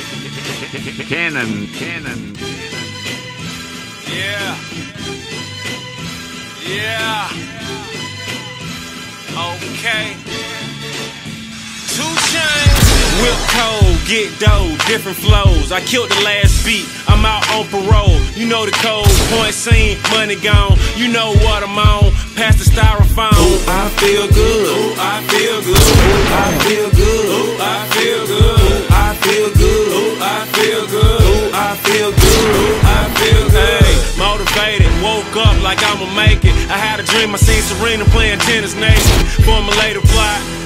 Cannon. Yeah. Okay. 2 Chainz. Whip cold, get dough, different flows. I killed the last beat, I'm out on parole. You know the code, point scene, money gone. You know what I'm on, pass the styrofoam. Ooh, I feel good. Ooh, I feel good. Ooh, I feel good. Ooh, I feel good. Ooh, I feel good. Ooh, I feel good. Ooh, I feel good. Ooh, I feel good. Hey, motivated, woke up like I'ma make it. I had a dream, I seen Serena playing tennis naked. Formulated plot.